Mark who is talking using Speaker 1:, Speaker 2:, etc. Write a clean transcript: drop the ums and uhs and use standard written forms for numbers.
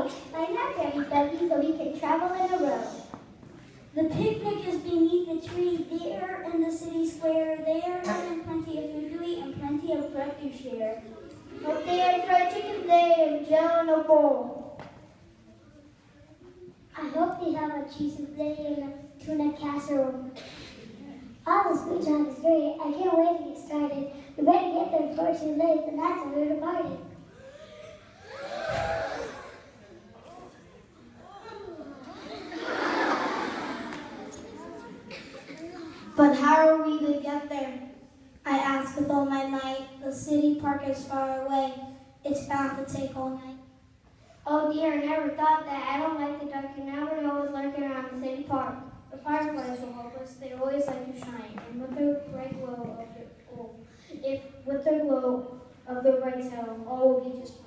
Speaker 1: go. Line up, everybody, so we can travel in a row.
Speaker 2: The picnic is beneath the tree there in the city square. They are having plenty of food to eat and plenty of bread to share.
Speaker 1: Hope they had fried chicken there and jello in a bowl. I hope they have a cheese souffle and a tuna casserole. All this food talk is great. I can't wait to get started. We better get there before it's too late, and that's when we're departed.
Speaker 2: But how are we to get there? I ask with all my might. The city park is far away. It's bound to take all night.
Speaker 1: Oh dear, I never thought that. I don't like the dark. You never know what's lurking around the city park.
Speaker 3: The fireflies will help us. They always like to shine, and with their bright glow of the bright tail, all will be just fine.